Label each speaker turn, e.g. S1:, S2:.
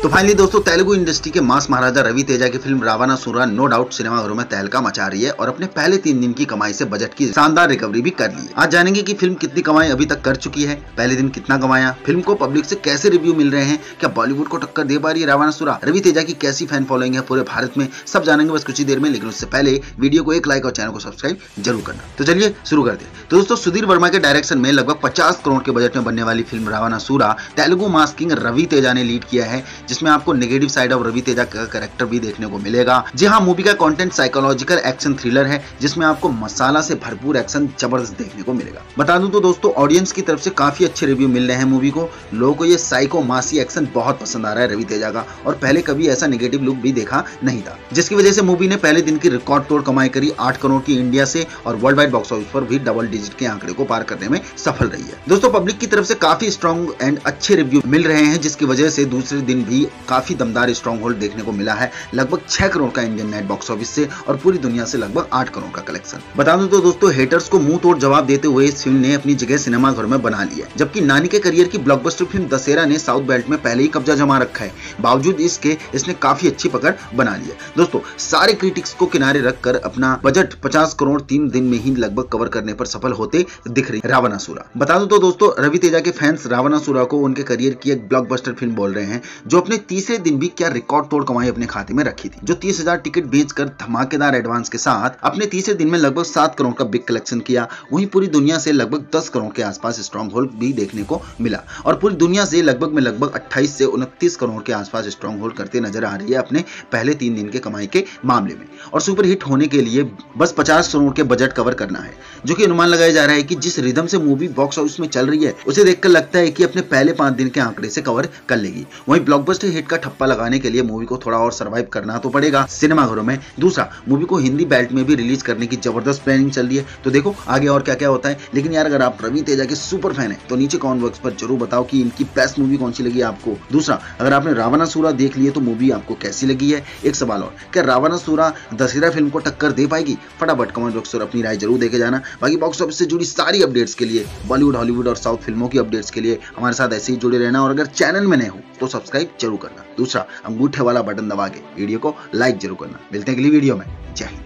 S1: तो फाइनली दोस्तों तेलुगु इंडस्ट्री के मास महाराजा रवि तेजा की फिल्म रावणासुरा नो डाउट सिनेमाघरों में तहलका मचा रही है और अपने पहले 3 दिन की कमाई से बजट की शानदार रिकवरी भी कर ली है। आज जानेंगे कि फिल्म कितनी कमाई अभी तक कर चुकी है, पहले दिन कितना कमाया, फिल्म को पब्लिक से कैसे रिव्यू मिल रहे हैं, क्या बॉलीवुड को टक्कर दे पा रही है रावणासुरा, रवि तेजा की कैसी फैन फॉलोइंग है पूरे भारत में, सब जानेंगे बस कुछ ही देर में। लेकिन उससे पहले वीडियो को एक लाइक और चैनल को सब्सक्राइब जरूर करना। तो चलिए शुरू करते हैं। तो दोस्तों सुधीर वर्मा के डायरेक्शन में लगभग 50 करोड़ के बजट में बनने वाली film Ravanasura Telugu mass king Ravi Teja ने लीड किया है, जिसमें आपको negative side of Ravi Teja का कैरेक्टर भी देखने को मिलेगा। जी हाँ, मूवी का कंटेंट साइकोलॉजिकल एक्शन थ्रिलर है, जिसमें आपको मसाला से भरपूर एक्शन जबरदस्त देखने को मिलेगा। बता दूं तो दोस्तों ऑडियंस की तरफ से काफी अच्छे रिव्यू मिल रहे हैं मूवी को। लोगों को ये साइको मासी एक्शन बहुत पसंद आ रहा है रवि तेजा का, और पहले कभी ऐसा नेगेटिव लुक भी देखा नहीं था, जिसकी वजह से मूवी ने पहले दिन की रिकॉर्ड तोड़ कमाई करी 8 करोड़ की इंडिया से, और वर्ल्ड वाइड बॉक्स ऑफिस पर भी डबल डिजिट के आंकड़े को पार करने में सफल रही है। दोस्तों पब्लिक की तरफ से काफी स्ट्रॉन्ग एंड अच्छे रिव्यू मिल रहे हैं, जिसकी वजह से दूसरे दिन भी काफी दमदार स्ट्रॉन्ग होल्ड देखने को मिला है, लगभग 6 करोड़ का इंडियन नेट बॉक्स ऑफिस से और पूरी दुनिया से लगभग 8 करोड़ का कलेक्शन। बता दूं तो दोस्तों हेटर्स को मुंह तोड़ जवाब देते हुए इस फिल्म ने अपनी जगह सिनेमाघर में बना लिया, जबकि नानी के करियर की ब्लॉकबस्टर फिल्म दशहरा ने साउथ बेल्ट में पहले ही कब्जा जमा रखा है। बावजूद इसके इसने काफी अच्छी पकड़ बना ली है। दोस्तों सारे क्रिटिक्स को किनारे रखकर अपना बजट 50 करोड़ 3 दिन में ही लगभग कवर करने पर सफल होते दिख रही रावणासुरा। बता दूं तो दोस्तों रवि तेजा के फैंस रावणासुरा को उनके करियर की एक ब्लॉकबस्टर फिल्म बोल रहे हैं, जो अपने तीसरे दिन भी क्या रिकॉर्ड तोड़ कमाई अपने खाते में रखी थी, जो 30,000 टिकट बेचकर धमाकेदार एडवांस के साथ अपने तीसरे दिन में लगभग 7 करोड़ का बिग कलेक्शन किया। वहीं पूरी दुनिया से लगभग 10 करोड़ के आसपास स्ट्रॉन्ग होल्ड भी देखने को मिला, और पूरी दुनिया से लगभग 28 से 29 करोड़ के आसपास स्ट्रॉन्ग होल्ड करते नजर आ रही है अपने पहले 3 दिन के कमाई के मामले में। और सुपर हिट होने के लिए बस 50 करोड़ के बजट कवर करना है, जो कि अनुमान लगाया जा रहा है कि जिस रिदम से मूवी बॉक्स ऑफिस में चल रही है उसे देखकर लगता है कि अपने पहले 5 दिन के आंकड़े से कवर कर लेगी। वहीं ब्लॉकबस्टर हिट का ठप्पा लगाने के लिए मूवी को थोड़ा और सर्वाइव करना तो पड़ेगा सिनेमाघरों में। दूसरा, मूवी को हिंदी बेल्ट में भी रिलीज करने की जबरदस्त प्लानिंग चल रही है, तो देखो आगे और क्या क्या होता है। लेकिन यार अगर आप रवि तेजा के सुपर फैन है तो नीचे कमेंट बॉक्स पर जरूर बताओ कि इनकी बेस्ट मूवी कौन सी लगी आपको। दूसरा, अगर आपने रावणासुरा देख ली है तो मूवी आपको कैसी लगी है। एक सवाल और, क्या रावणासुरा दशहरा फिल्म को टक्कर दे पाएगी? फटाफट कमेंट बॉक्स पर अपनी राय जरूर देके जाना। बाकी बॉक्स ऑफिस से जुड़ी सारी अपडेट्स के लिए, बॉलीवुड हॉलीवुड और साउथ फिल्मों की अपडेट्स के लिए हमारे साथ ऐसे ही जुड़े रहना, और अगर चैनल में नए हो तो सब्सक्राइब जरूर करना। दूसरा, अंगूठे वाला बटन दबा के वीडियो को लाइक जरूर करना। मिलते हैं अगली वीडियो में। जय हिंद।